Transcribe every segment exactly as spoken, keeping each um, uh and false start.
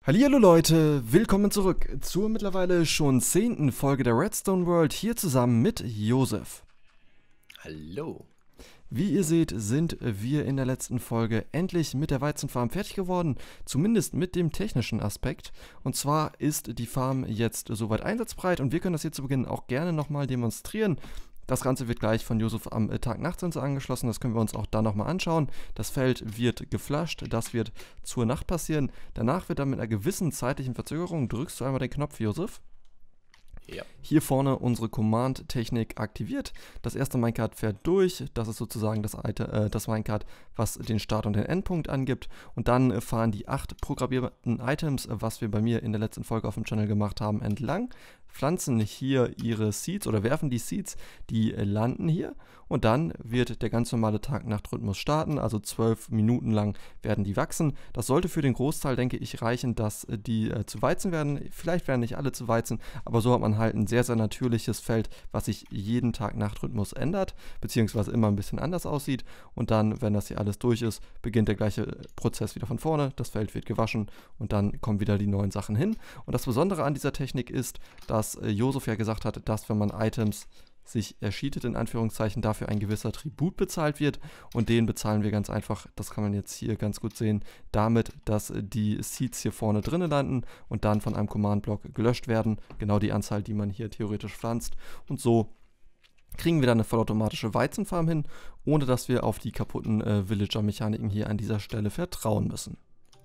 Hallihallo Leute, willkommen zurück zur mittlerweile schon zehnten Folge der Redstone World, hier zusammen mit Josef. Hallo. Wie ihr seht, sind wir in der letzten Folge endlich mit der Weizenfarm fertig geworden, zumindest mit dem technischen Aspekt. Und zwar ist die Farm jetzt soweit einsatzbereit und wir können das hier zu Beginn auch gerne nochmal demonstrieren. Das Ganze wird gleich von Josef am Tag-Nacht-Sensor angeschlossen, das können wir uns auch dann nochmal anschauen. Das Feld wird geflasht, das wird zur Nacht passieren. Danach wird dann mit einer gewissen zeitlichen Verzögerung, drückst du einmal den Knopf, Josef. Ja. Hier vorne unsere Command-Technik aktiviert. Das erste Minecart fährt durch. Das ist sozusagen das, äh, das Minecart, was den Start und den Endpunkt angibt. Und dann äh, fahren die acht programmierten Items, äh, was wir bei mir in der letzten Folge auf dem Channel gemacht haben, entlang. Pflanzen hier ihre Seeds oder werfen die Seeds, die äh, landen hier. Und dann wird der ganz normale Tag-Nacht-Rhythmus starten. Also zwölf Minuten lang werden die wachsen. Das sollte für den Großteil, denke ich, reichen, dass äh, die äh, zu Weizen werden. Vielleicht werden nicht alle zu Weizen, aber so hat man halt ein sehr, sehr natürliches Feld, was sich jeden Tag-Nacht-Rhythmus ändert, beziehungsweise immer ein bisschen anders aussieht. Und dann, wenn das hier alles durch ist, beginnt der gleiche Prozess wieder von vorne. Das Feld wird gewaschen und dann kommen wieder die neuen Sachen hin. Und das Besondere an dieser Technik ist, dass äh, Josef ja gesagt hat, dass wenn man Items sich erschietet, in Anführungszeichen, dafür ein gewisser Tribut bezahlt wird und den bezahlen wir ganz einfach, das kann man jetzt hier ganz gut sehen, damit, dass die Seeds hier vorne drinnen landen und dann von einem Command-Block gelöscht werden, genau die Anzahl, die man hier theoretisch pflanzt, und so kriegen wir dann eine vollautomatische Weizenfarm hin, ohne dass wir auf die kaputten äh, Villager-Mechaniken hier an dieser Stelle vertrauen müssen.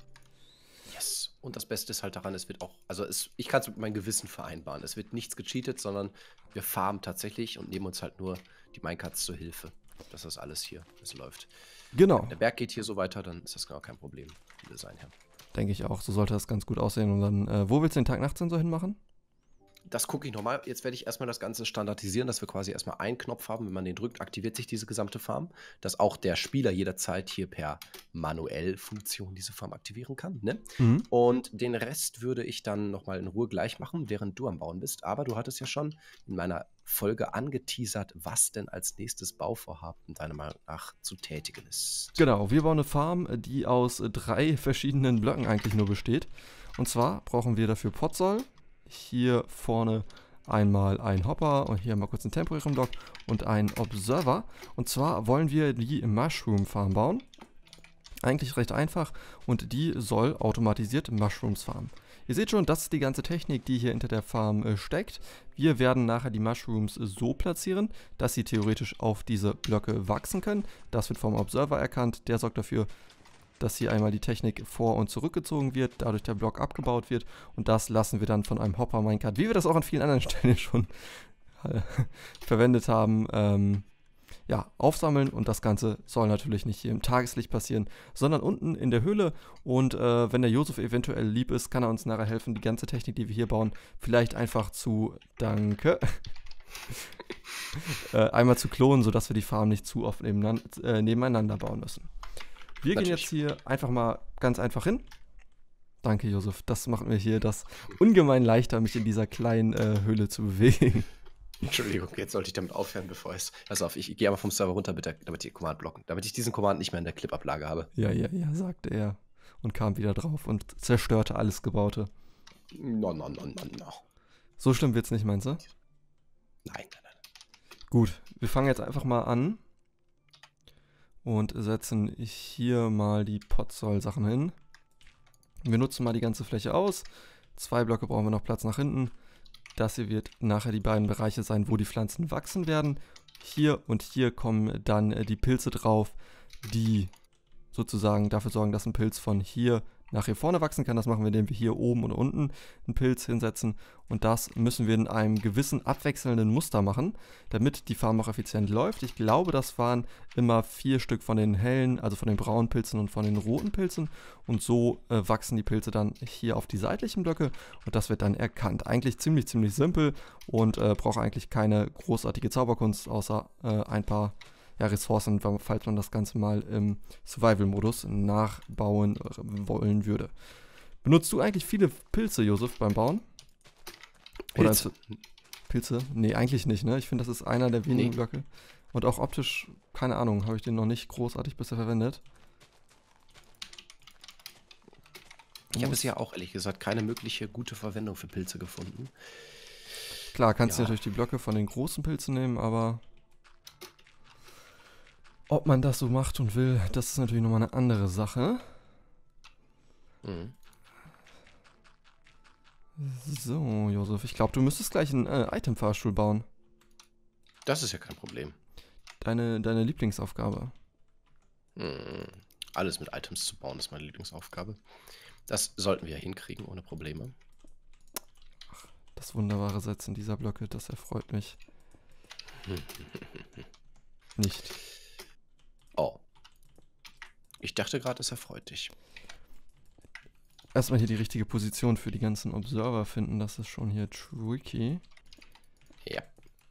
Und das Beste ist halt daran, es wird auch, also es, ich kann es mit meinem Gewissen vereinbaren. Es wird nichts gecheatet, sondern wir farmen tatsächlich und nehmen uns halt nur die Minecarts zur Hilfe, dass das alles hier so läuft. Genau. Wenn der Berg geht hier so weiter, dann ist das gar kein Problem vom Design her. Denke ich auch, so sollte das ganz gut aussehen. Und dann, äh, wo willst du den Tag-Nacht-Sensor hinmachen? Das gucke ich nochmal. Jetzt werde ich erstmal das Ganze standardisieren, dass wir quasi erstmal einen Knopf haben. Wenn man den drückt, aktiviert sich diese gesamte Farm. Dass auch der Spieler jederzeit hier per manuell Funktion diese Farm aktivieren kann. Ne? Mhm. Und den Rest würde ich dann nochmal in Ruhe gleich machen, während du am Bauen bist. Aber du hattest ja schon in meiner Folge angeteasert, was denn als nächstes Bauvorhaben deiner Meinung nach zu tätigen ist. Genau, wir bauen eine Farm, die aus drei verschiedenen Blöcken eigentlich nur besteht. Und zwar brauchen wir dafür Potsoll. Hier vorne einmal ein Hopper und hier mal kurz einen temporären Block und einen Observer. Und zwar wollen wir die Mushroom Farm bauen. Eigentlich recht einfach und die soll automatisiert Mushrooms farmen. Ihr seht schon, das ist die ganze Technik, die hier hinter der Farm äh, steckt. Wir werden nachher die Mushrooms so platzieren, dass sie theoretisch auf diese Blöcke wachsen können. Das wird vom Observer erkannt. Der sorgt dafür, dass hier einmal die Technik vor- und zurückgezogen wird, dadurch der Block abgebaut wird und das lassen wir dann von einem Hopper-Minecart, wie wir das auch an vielen anderen Stellen schon äh, verwendet haben, ähm, ja, aufsammeln, und das Ganze soll natürlich nicht hier im Tageslicht passieren, sondern unten in der Höhle, und äh, wenn der Josef eventuell lieb ist, kann er uns nachher helfen, die ganze Technik, die wir hier bauen, vielleicht einfach zu, danke, äh, einmal zu klonen, sodass wir die Farm nicht zu oft nebeneinander, äh, nebeneinander bauen müssen. Wir Natürlich. gehen jetzt hier einfach mal ganz einfach hin. Danke, Josef. Das macht mir hier das ungemein leichter, mich in dieser kleinen äh, Höhle zu bewegen. Entschuldigung, jetzt sollte ich damit aufhören, bevor es... Pass auf, ich, ich gehe einmal vom Server runter, bitte, damit die Command blocken. Damit ich diesen Command nicht mehr in der Clip-Ablage habe. Ja, ja, ja, sagte er. Und kam wieder drauf und zerstörte alles Gebaute. No, no, no, no, no. So schlimm wird's nicht, meinst du? Nein, nein, nein. Gut, wir fangen jetzt einfach mal an. Und setzen hier mal die Potsoll-Sachen hin. Wir nutzen mal die ganze Fläche aus. Zwei Blöcke brauchen wir noch Platz nach hinten. Das hier wird nachher die beiden Bereiche sein, wo die Pflanzen wachsen werden. Hier und hier kommen dann die Pilze drauf, die sozusagen dafür sorgen, dass ein Pilz von hier nach hier vorne wachsen kann. Das machen wir, indem wir hier oben und unten einen Pilz hinsetzen. Und das müssen wir in einem gewissen abwechselnden Muster machen, damit die Farm auch effizient läuft. Ich glaube, das waren immer vier Stück von den hellen, also von den braunen Pilzen und von den roten Pilzen. Und so äh, wachsen die Pilze dann hier auf die seitlichen Blöcke und das wird dann erkannt. Eigentlich ziemlich, ziemlich simpel und äh, braucht eigentlich keine großartige Zauberkunst, außer äh, ein paar Ja, Ressourcen, falls man das Ganze mal im Survival-Modus nachbauen wollen würde. Benutzt du eigentlich viele Pilze, Josef, beim Bauen? Pilze? Oder Pilze? Nee, eigentlich nicht, ne? Ich finde, das ist einer der wenigen Nee. Blöcke. Und auch optisch, keine Ahnung, habe ich den noch nicht großartig bisher verwendet. Ich habe bisher auch, ehrlich gesagt, keine mögliche gute Verwendung für Pilze gefunden. Klar, kannst du Ja. natürlich die Blöcke von den großen Pilzen nehmen, aber ob man das so macht und will, das ist natürlich nochmal eine andere Sache. Mhm. So, Josef, ich glaube, du müsstest gleich einen äh, Item-Fahrstuhl bauen. Das ist ja kein Problem. Deine, deine Lieblingsaufgabe. Mhm. Alles mit Items zu bauen, ist meine Lieblingsaufgabe. Das sollten wir hinkriegen, ohne Probleme. Das wunderbare Setzen dieser Blöcke, das erfreut mich. Nicht. Oh. Ich dachte gerade, es erfreut dich. Erstmal hier die richtige Position für die ganzen Observer finden, das ist schon hier tricky. Ja,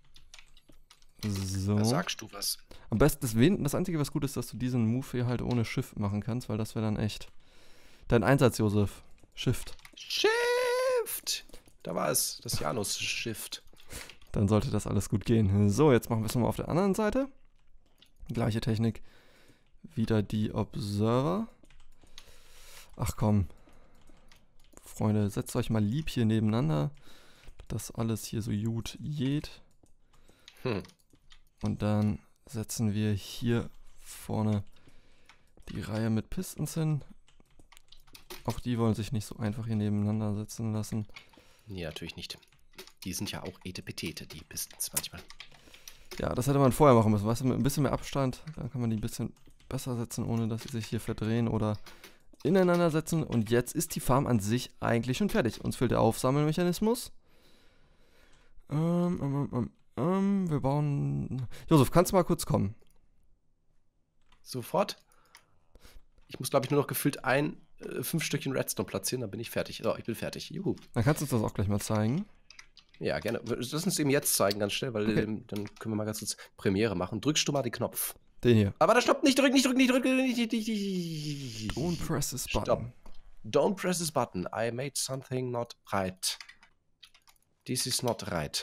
So. da sagst du was. Am besten, das, wen- das Einzige, was gut ist, dass du diesen Move hier halt ohne Shift machen kannst, weil das wäre dann echt dein Einsatz, Josef. Shift. Shift! Da war es, das Janus-Shift. Dann sollte das alles gut gehen. So, jetzt machen wir es nochmal auf der anderen Seite. Gleiche Technik. Wieder die Observer. Ach komm. Freunde, setzt euch mal lieb hier nebeneinander. Das alles hier so gut geht. Hm. Und dann setzen wir hier vorne die Reihe mit Pistons hin. Auch die wollen sich nicht so einfach hier nebeneinander setzen lassen. Nee, natürlich nicht. Die sind ja auch Etepetete, die Pistons manchmal. Ja, das hätte man vorher machen müssen. Weißt du, mit ein bisschen mehr Abstand, dann kann man die ein bisschen besser setzen, ohne dass sie sich hier verdrehen oder ineinander setzen. Und jetzt ist die Farm an sich eigentlich schon fertig. Uns fehlt der Aufsammelmechanismus. Ähm, ähm, ähm, ähm, wir bauen... Josef, kannst du mal kurz kommen? Sofort. Ich muss, glaube ich, nur noch gefüllt ein, äh, fünf Stückchen Redstone platzieren, dann bin ich fertig. So, ich bin fertig. Juhu. Dann kannst du uns das auch gleich mal zeigen. Ja, gerne. Lass uns eben jetzt zeigen, ganz schnell, weil Okay. ähm, dann können wir mal ganz kurz Premiere machen. Drückst du mal den Knopf. Den hier. Aber da stoppt, nicht drücken, nicht drücken, nicht drücken, nicht, nicht, nicht, nicht. Don't press this Stopp. button. Don't press this button. I made something not right. This is not right.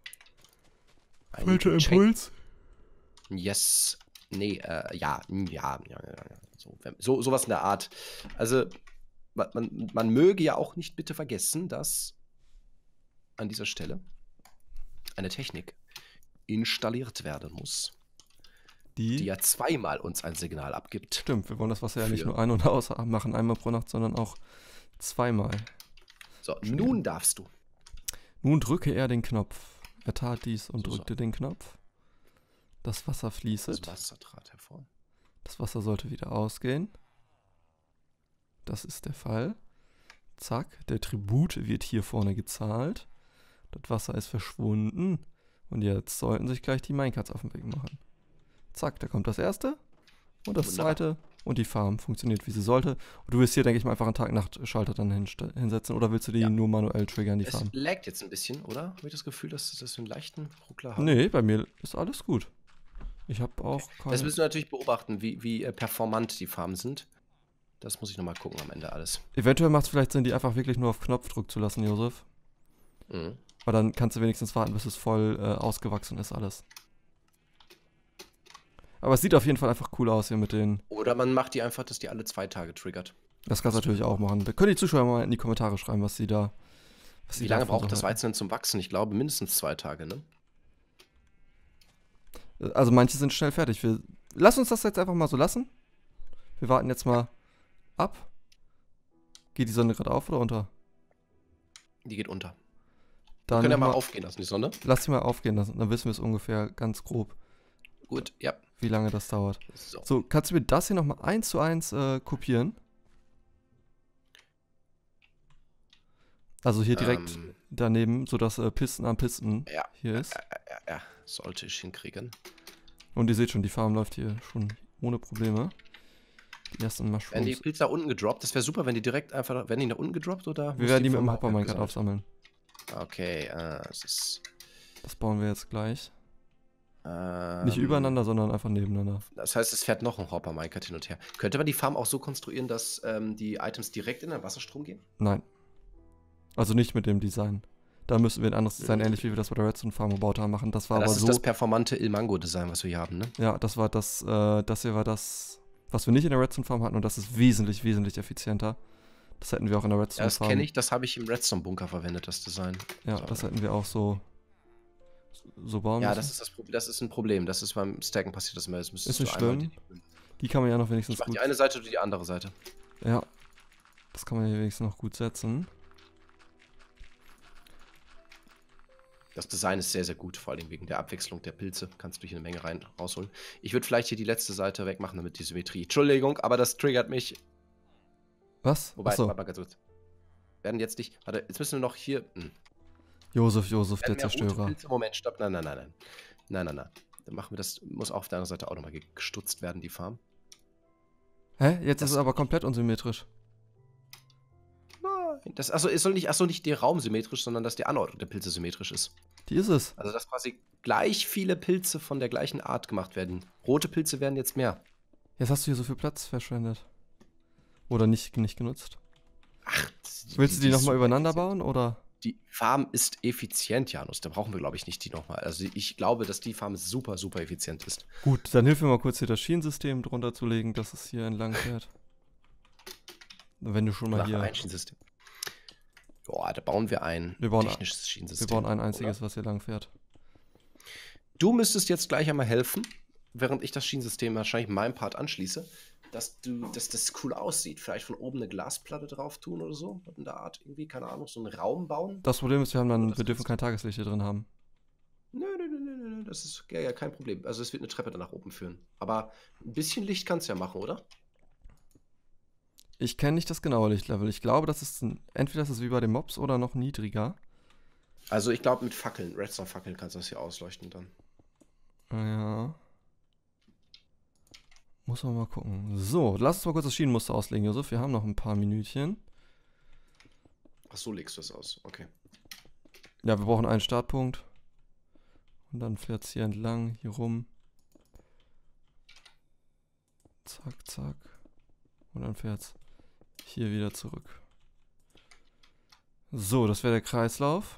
I need to change- Yes. Nee, äh, ja, mm, ja, ja, ja, ja. So, wenn- so, sowas in der Art. Also, man, man, man möge ja auch nicht bitte vergessen, dass an dieser Stelle eine Technik installiert werden muss, Die? die ja zweimal uns ein Signal abgibt. Stimmt, wir wollen das Wasser ja nicht Für- nur ein- und aus machen, einmal pro Nacht, sondern auch zweimal. So, nun darfst du. Nun drücke er den Knopf. Er tat dies und So, so. drückte den Knopf. Das Wasser Das fließt. Wasser trat hervor. Das Wasser sollte wieder ausgehen. Das ist der Fall. Zack, der Tribut wird hier vorne gezahlt. Das Wasser ist verschwunden. Und jetzt sollten sich gleich die Minecarts auf den Weg machen. Zack, da kommt das erste. Und das Wunderbar. zweite. Und die Farm funktioniert, wie sie sollte. Und du wirst hier, denke ich mal, einfach einen Tag-Nacht-Schalter dann hinste- hinsetzen. Oder willst du die Ja. nur manuell triggern, die Es Farm? laggt jetzt ein bisschen, oder? Habe ich das Gefühl, dass dass wir einen leichten Ruckler haben? Nee, bei mir ist alles gut. Ich habe auch Das keine... müssen wir natürlich beobachten, wie, wie äh, performant die Farmen sind. Das muss ich nochmal gucken am Ende alles. Eventuell macht es vielleicht Sinn, die einfach wirklich nur auf Knopfdruck zu lassen, Josef. Mhm. Weil dann kannst du wenigstens warten, bis es voll äh, ausgewachsen ist alles. Aber es sieht auf jeden Fall einfach cool aus hier mit den... Oder man macht die einfach, dass die alle zwei Tage triggert. Das kannst du natürlich auch machen. Da können die Zuschauer mal in die Kommentare schreiben, was sie da... Was sie Wie lange davon braucht so das halten. Weizen denn zum Wachsen? Ich glaube mindestens zwei Tage, ne? Also manche sind schnell fertig. Wir, lass uns das jetzt einfach mal so lassen. Wir warten jetzt mal ab. Geht die Sonne gerade auf oder unter? Die geht unter. Wir Dann können ja mal mal- aufgehen lassen, die Sonne. Lass sie mal aufgehen lassen. Dann wissen wir es ungefähr ganz grob, Gut, ja. wie lange das dauert. So. So, kannst du mir das hier nochmal eins zu eins äh, kopieren? Also hier direkt Ähm, daneben, sodass äh, Pisten am Pisten Ja. hier ist. Ja, ja, ja, sollte ich hinkriegen. Und ihr seht schon, die Farm läuft hier schon ohne Probleme. Die ersten Werden die Mushrooms. Pilze da unten gedroppt? Das wäre super, wenn die direkt einfach. Werden die da unten gedroppt oder? Wir muss werden die mit dem vom Hopper Mauerwerk Minecart gesammelt? aufsammeln. Okay, äh, es ist. Das bauen wir jetzt gleich. Ähm, Nicht übereinander, sondern einfach nebeneinander. Das heißt, es fährt noch ein Hopper Minecart hin und her. Könnte man die Farm auch so konstruieren, dass ähm, die Items direkt in den Wasserstrom gehen? Nein. Also nicht mit dem Design. Da müssen wir ein anderes Design, Mhm. ähnlich wie wir das bei der Redstone Farm gebaut haben, machen. Das war Ja, das aber ist so. das performante Ilmango-Design, was wir hier haben, ne? Ja, das war das, äh, das hier war das, was wir nicht in der Redstone Farm hatten und das ist wesentlich, wesentlich effizienter. Das hätten wir auch in der Ja, Redstone das Farm. kenne ich, das habe ich im Redstone-Bunker verwendet, das Design. Ja, So. das hätten wir auch so, so bauen Ja, müssen. das ist das Problem. Das ist ein Problem. Das ist beim Stacken passiert das immer. Das müsstest Ist nicht du einmal schlimm. die, Die kann man ja noch ich wenigstens mach gut. die eine Seite oder die andere Seite. Ja, das kann man hier wenigstens noch gut setzen. Das Design ist sehr, sehr gut, vor allem wegen der Abwechslung der Pilze. Kannst du hier eine Menge rein rausholen. Ich würde vielleicht hier die letzte Seite wegmachen, damit die Symmetrie. Entschuldigung, aber das triggert mich. Was? Wobei, Achso. warte mal ganz kurz. Werden jetzt nicht. Warte, jetzt müssen wir noch hier. Hm. Josef, Josef, der Werden mehr rote Zerstörer. Pilze? Moment, stopp. Nein, nein, nein, nein. Nein, nein, nein. Dann machen wir das. Muss auf der anderen Seite auch nochmal gestutzt werden, die Farm. Hä? Jetzt Das- ist es aber komplett unsymmetrisch. Nein. Das, also, es soll nicht, achso, nicht der Raum symmetrisch, sondern dass die Anordnung der Pilze symmetrisch ist. Die ist es. Also, dass quasi gleich viele Pilze von der gleichen Art gemacht werden. Rote Pilze werden jetzt mehr. Jetzt hast du hier so viel Platz verschwendet. Oder nicht, nicht genutzt. Ach, Willst du die ist nochmal super übereinander effizient. bauen, oder? Die Farm ist effizient, Janus. Da brauchen wir, glaube ich, nicht die nochmal. Also, ich glaube, dass die Farm super, super effizient ist. Gut, dann hilf mir mal kurz hier das Schienensystem drunter zu legen, dass es hier entlang fährt. Wenn du schon mal Nach hier... ein Schienensystem. Boah, da bauen wir ein Wir bauen- technisches Wir Schienensystem. bauen ein einziges, oder? was hier lang fährt. Du müsstest jetzt gleich einmal helfen, während ich das Schienensystem wahrscheinlich in meinem Part anschließe, dass du, dass das cool aussieht. Vielleicht von oben eine Glasplatte drauf tun oder so. In der Art irgendwie, keine Ahnung, so einen Raum bauen. Das Problem ist, wir haben dann, Das wir dürfen kannst kein Tageslicht hier drin haben. Nö, nö, nö, nö, nö, das ist ja, ja kein Problem. Also es wird eine Treppe dann nach oben führen. Aber ein bisschen Licht kannst du ja machen, oder? Ich kenne nicht das genaue Lichtlevel. Ich glaube, das ist ein, entweder ist es wie bei den Mobs oder noch niedriger. Also ich glaube mit Fackeln, Redstone-Fackeln kannst du das hier ausleuchten dann. Ja. Muss man mal gucken. So, lass uns mal kurz das Schienenmuster auslegen, Josef. Wir haben noch ein paar Minütchen. Ach so, legst du das aus. Okay. Ja, wir brauchen einen Startpunkt. Und dann fährt es hier entlang, hier rum. Zack, zack. Und dann fährt es hier wieder zurück. So, das wäre der Kreislauf.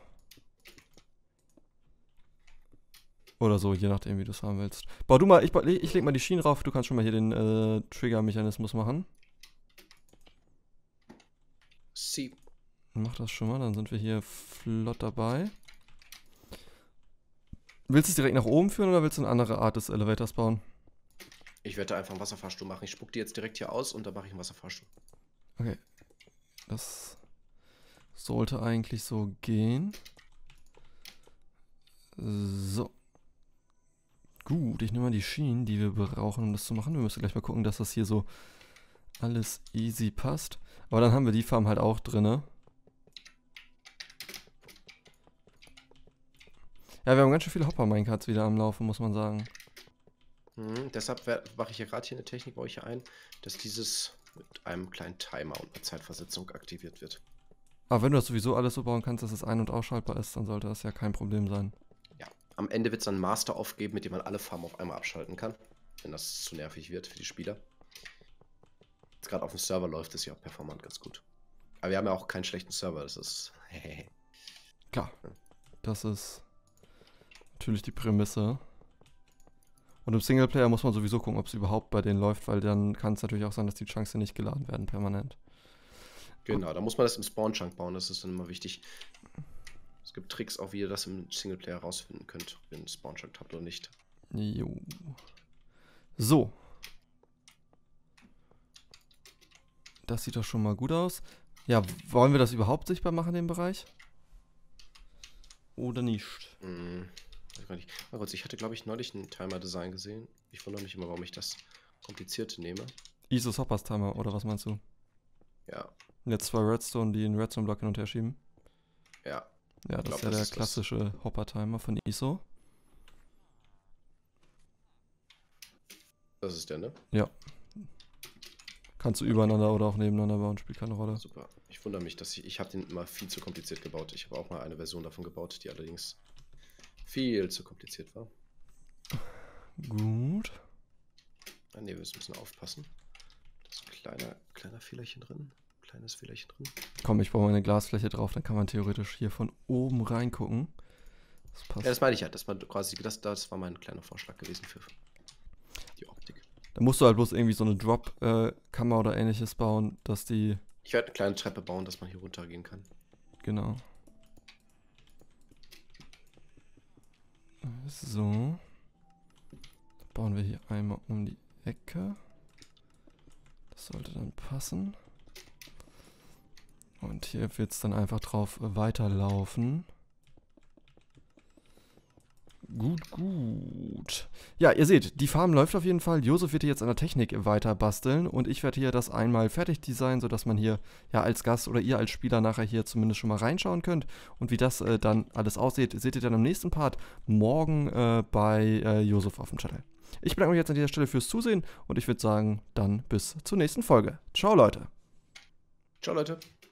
Oder so, je nachdem, wie du es haben willst. Bau du mal, ich, ba- ich leg mal die Schienen rauf. Du kannst schon mal hier den äh, Trigger-Mechanismus machen. Sie. Mach das schon mal, dann sind wir hier flott dabei. Willst du es direkt nach oben führen oder willst du eine andere Art des Elevators bauen? Ich werde da einfach einen Wasserfahrstuhl machen. Ich spuck die jetzt direkt hier aus und dann mache ich einen Wasserfahrstuhl. Okay. Das sollte eigentlich so gehen. So. Gut, ich nehme mal die Schienen, die wir brauchen, um das zu machen. Wir müssen gleich mal gucken, dass das hier so alles easy passt. Aber dann haben wir die Farm halt auch drinne. Ja, wir haben ganz schön viele Hopper-Minecarts wieder am Laufen, muss man sagen. Mhm, deshalb mache ich ja gerade hier eine Technik, baue ich hier ein, dass dieses mit einem kleinen Timer und einer Zeitversetzung aktiviert wird. Aber wenn du das sowieso alles so bauen kannst, dass es ein- und ausschaltbar ist, dann sollte das ja kein Problem sein. Ja, am Ende wird es dann einen Master aufgeben, mit dem man alle Farmen auf einmal abschalten kann, wenn das zu nervig wird für die Spieler. Jetzt gerade auf dem Server läuft es ja auch performant ganz gut. Aber wir haben ja auch keinen schlechten Server, das ist... Klar, das ist natürlich die Prämisse. Und im Singleplayer muss man sowieso gucken, ob es überhaupt bei denen läuft, weil dann kann es natürlich auch sein, dass die Chunks hier nicht geladen werden permanent. Genau, da muss man das im Spawn-Chunk bauen, das ist dann immer wichtig. Es gibt Tricks auch, wie ihr das im Singleplayer rausfinden könnt, wenn ihr einen Spawn-Chunk habt oder nicht. Jo. So. Das sieht doch schon mal gut aus. Ja, wollen wir das überhaupt sichtbar machen, den Bereich? Oder nicht? Hm, weiß gar nicht. Mal kurz, ich hatte, glaube ich, neulich ein Timer-Design gesehen. Ich wundere mich immer, warum ich das Komplizierte nehme. Isos Hoppers Timer, oder was meinst du? Ja, Und jetzt zwei Redstone, die einen Redstone-Block hin und her schieben. ja. Ja, das glaub, ist ja das der ist das. klassische Hopper-Timer von I S O. Das ist der, ne? Ja. Kannst du übereinander oder auch nebeneinander bauen, spielt keine Rolle. Super. Ich wundere mich, dass ich, ich habe den immer viel zu kompliziert gebaut. Ich habe auch mal eine Version davon gebaut, die allerdings viel zu kompliziert war. Gut. Ah, ne, wir müssen aufpassen. Da ist ein kleiner, kleiner Fehlerchen drin. Kleines Fehlerchen drin. Komm, ich baue mal eine Glasfläche drauf, dann kann man theoretisch hier von oben reingucken. Das passt. Ja, das meine ich ja. Das war quasi, das, das war mein kleiner Vorschlag gewesen für die Optik. Da musst du halt bloß irgendwie so eine Drop-Kammer oder ähnliches bauen, dass die Ich werde eine kleine Treppe bauen, dass man hier runtergehen kann. Genau. So. Bauen wir hier einmal um die Ecke. Das sollte dann passen. Und hier wird es dann einfach drauf weiterlaufen. Gut, gut. Ja, ihr seht, die Farm läuft auf jeden Fall. Josef wird hier jetzt an der Technik weiter basteln und ich werde hier das einmal fertig designen, sodass man hier ja als Gast oder ihr als Spieler nachher hier zumindest schon mal reinschauen könnt. Und wie das äh, dann alles aussieht, seht ihr dann im nächsten Part morgen äh, bei äh, Josef auf dem Channel. Ich bedanke mich jetzt an dieser Stelle fürs Zusehen und ich würde sagen, dann bis zur nächsten Folge. Ciao, Leute. Ciao, Leute.